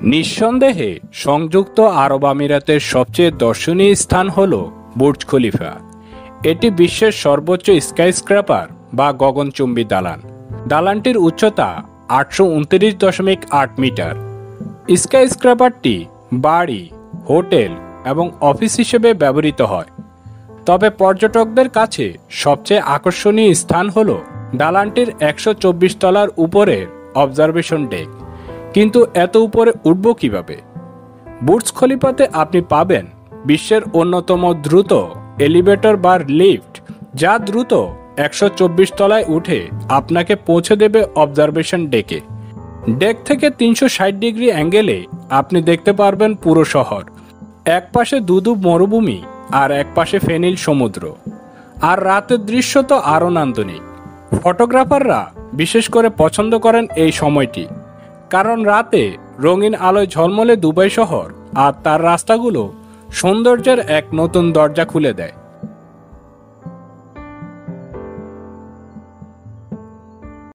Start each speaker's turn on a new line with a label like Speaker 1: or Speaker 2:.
Speaker 1: নিঃসন্দেহে সংযুক্ত আরব আমিরাতের সবচেয়ে দর্শনীয় স্থান হল বুর্জ খলিফা। এটি বিশ্বের সর্বোচ্চ স্কাইস্ক্র্যাপার বা গগনচুম্বী দালান। দালানটির উচ্চতা 829.8 মিটার। স্কাইস্ক্র্যাপারটি বাড়ি, হোটেল এবং অফিস হিসেবে ব্যবহৃত হয়। তবে পর্যটকদের কাছে সবচেয়ে আকর্ষণীয় স্থান হল দালানটির 124 তলার উপরের অবজারভেশন ডেক। কিন্তু এত উপরে উঠব কিভাবে? বুর্জ খলিফাতে আপনি পাবেন বিশ্বের অন্যতম দ্রুত এলিভেটর বা লিফট, যা দ্রুত 124 তলায় উঠে আপনাকে পৌঁছে দেবে অবজারভেশন ডেকে। ডেক থেকে 360 ডিগ্রি অ্যাঙ্গেলে আপনি দেখতে পারবেন পুরো শহর। এক পাশে দুদুব মরুভূমি আর এক পাশে ফেনীল সমুদ্র। আর রাতের দৃশ্য তো আরও নান্দনিক। ফটোগ্রাফাররা বিশেষ করে পছন্দ করেন এই সময়টি, কারণ রাতে রঙিন আলোয় ঝলমলে দুবাই শহর আর তার রাস্তাগুলো সৌন্দর্যের এক নতুন দরজা খুলে দেয়।